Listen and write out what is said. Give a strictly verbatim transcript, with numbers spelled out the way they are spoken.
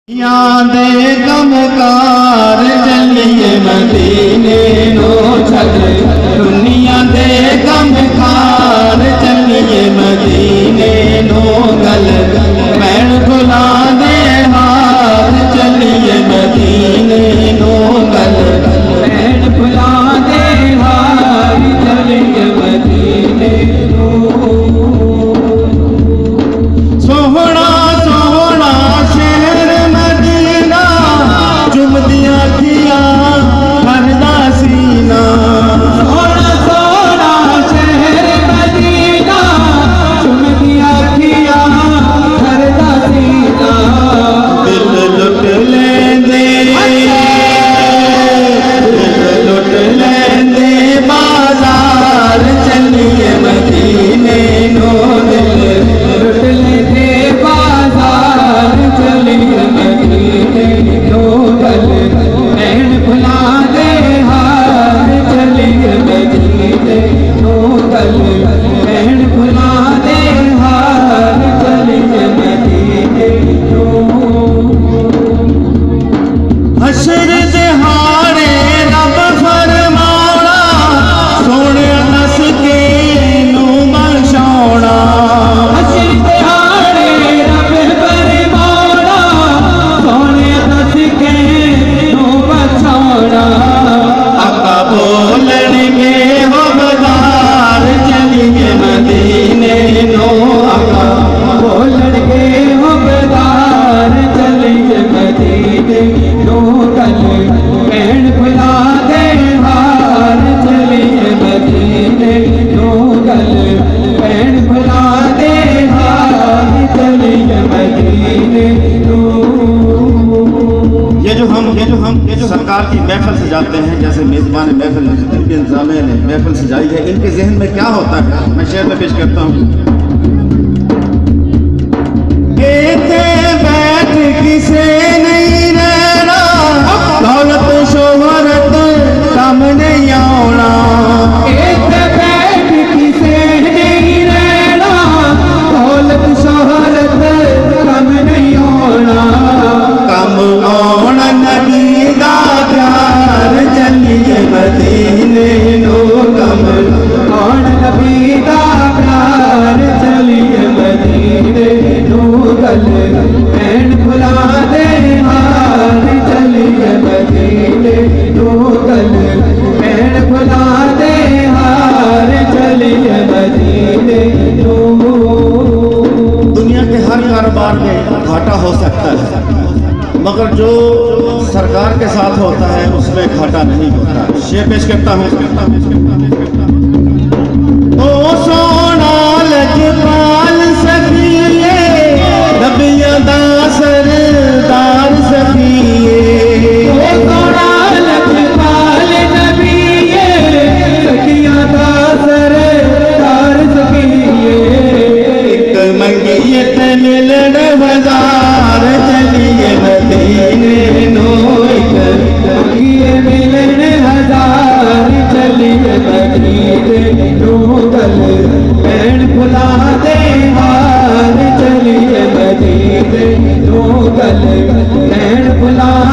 यादे गमकार चलिए मदीने नो छड़ दुनिया दे गमकार चलिए मदीने नो गल मैन भुला दे हार चलिए मदीने नो गल मैन भुला दे हार चलिए मदीने नो सोहना सोहना शहर मदीना चुमदिया किया भरदा सीना सोहना सोहना शहर मदीना चुमदिया किया भरदा सीना दिल लुट लेंदे दिल लुट लेंदे बाजार चलिए मदीने नो दिल लुट लेंदे बाजार चलिए मदीने नो गल मैन भुला दे हार चलिए मदीने नो गल मैन भुला दे हार चलिए मदीने नो हशर दे हारे रब फरमाना सोने नस के नू बख्शाना हशर दे हारे रब फरमाना सोने नस के नू बख्शाना आका बोलणगे हो बाजार चलिए मदीने नो आका बोलणगे हो बाजार चलिए मदीने नो गल मैन भुला दे हार चलिए मदीने नो गल मैन भुला दे हार चलिए मदीने नो। ये जो हम ये जो हम ये जो सरकार की महफिल सजाते हैं, जैसे मेजबान महफिल इनके इंतजामिया ने महफिल सजाई है, इनके जहन में क्या होता है, मैं शेर में पेश करता हूँ। बैठ किसे नहीं रहना दौलत शोहरत कम नहीं आना बैठ किसे नहीं रहना दौलत शोहरत कम नहीं आना कम आना नबी दा प्यार चलिए मदीने नो कम आना नबी दा प्यार चलिए मदीने नो गल मैन भुला दे हार चलिए मदीने नो गल मैन भुला दे हार चलिए मदीने नो। दुनिया के हर कारोबार में घाटा हो सकता है, मगर जो सरकार के साथ होता है उसमें घाटा नहीं होता। शेर पेश करता हूँ। ओ सोना लजपाल सखिए नबिया दा सरदार सखिए ओ सोना लजपाल नबिये सखिया दा सरदार सखिए एक मंगिए ते मिलन बाजार चलिए मदीने नो एक मंगिए मिलन हजार चलिए मदीने नो गल मैन भुला दे हार चलिए मदीने नो गल मैन भुला